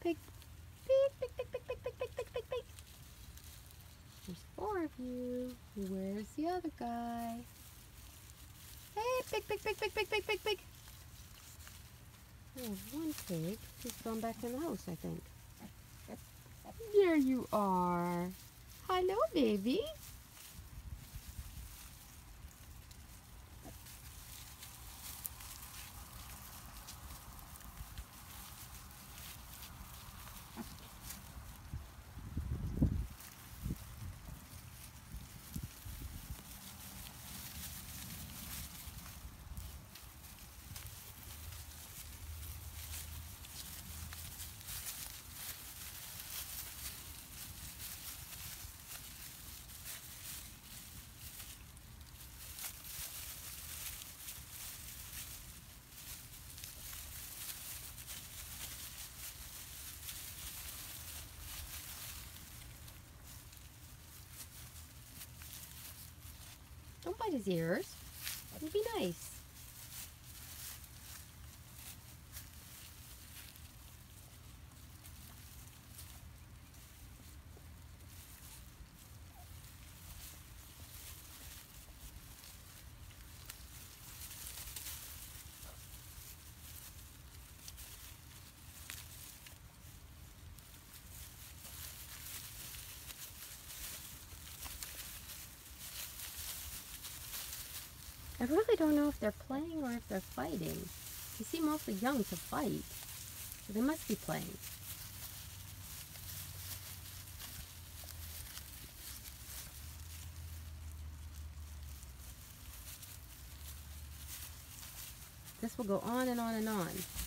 pig. Pig, pig, pig, pig, pig, pig, pig, pig, pig, pig. There's 4 of you. Where's the other guy? Hey, pig, pig, pig, pig, pig, pig, pig, pig. There's 1 pig. He's gone back in the house, I think. There you are. Hello, baby. Don't bite his ears. It'd be nice. I really don't know if they're playing or if they're fighting. They seem awfully young to fight, so they must be playing. This will go on and on and on.